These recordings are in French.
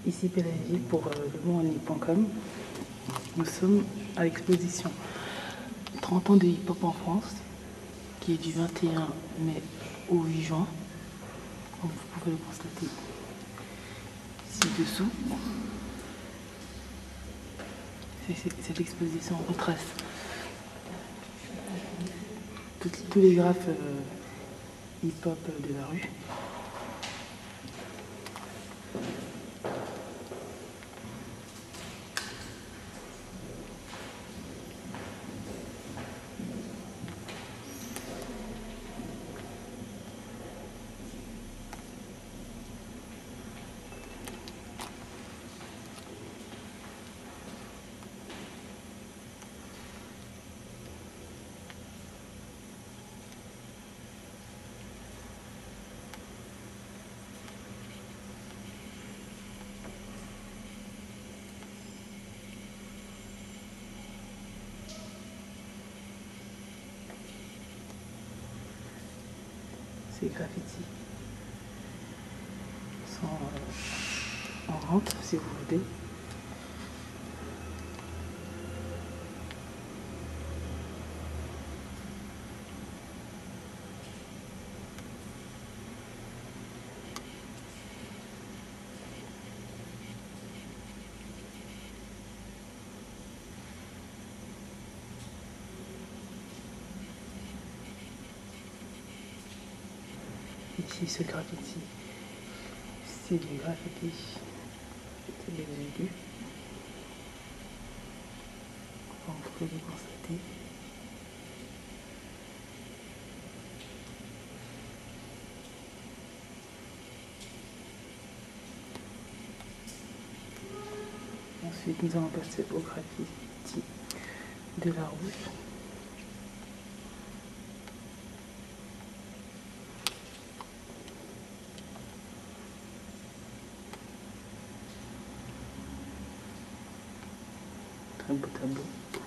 Ici Pélagie pour lemonnier.com. Nous sommes à l'exposition 30 ans de hip-hop en France, qui est du 21 mai au 8 juin, comme vous pouvez le constater ci-dessous. Cette exposition retrace tous les graphes hip-hop de la rue. Ces graffitis sont en vente si vous voulez. Ici, ce graffiti, c'est du graffiti, c'est des aigus, comme vous pouvez le constater. Ensuite, nous allons passer au graffiti de la rouge. Très beau tableau.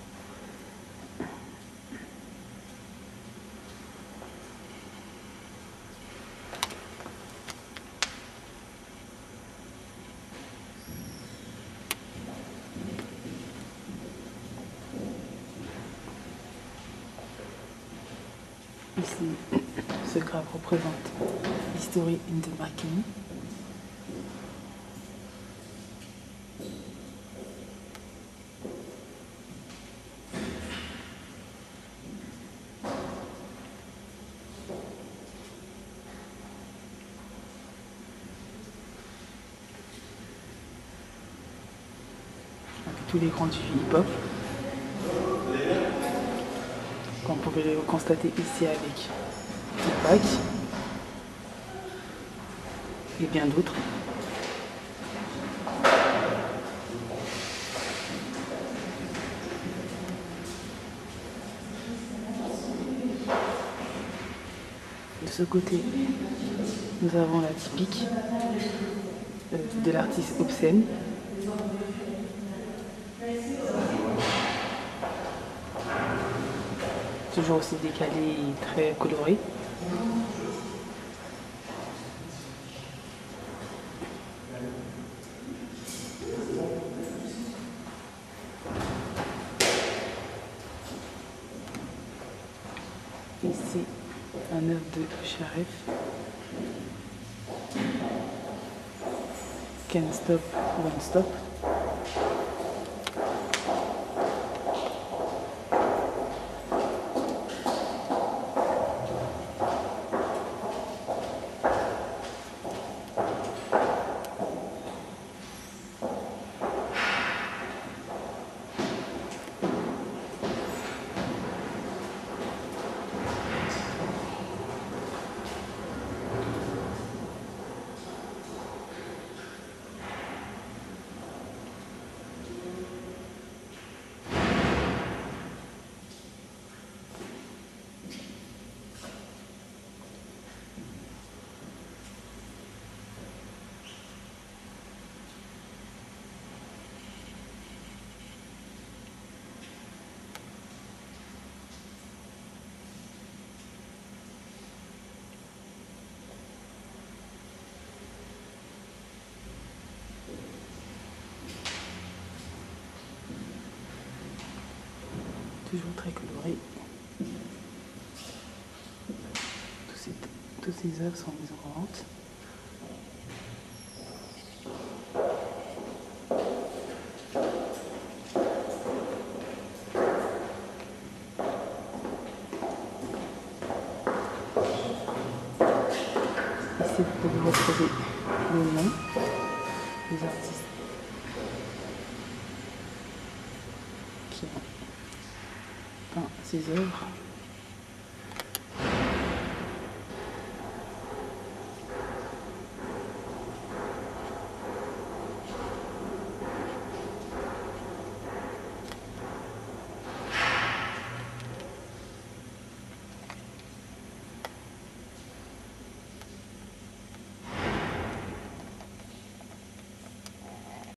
Ici, ce graphe représente History in the Making. Tous les grands du hip-hop, comme vous pouvez le constater ici avec Tupac et bien d'autres. De ce côté, nous avons la typique de l'artiste Obscène. Toujours aussi décalé et très coloré. Ici, un œuf de Sharif. Can't stop, won't stop. toujours très coloré. Toutes ces œuvres sont mises en vente. Ici, vous pouvez retrouver le nom des artistes qui ont peint ces œuvres.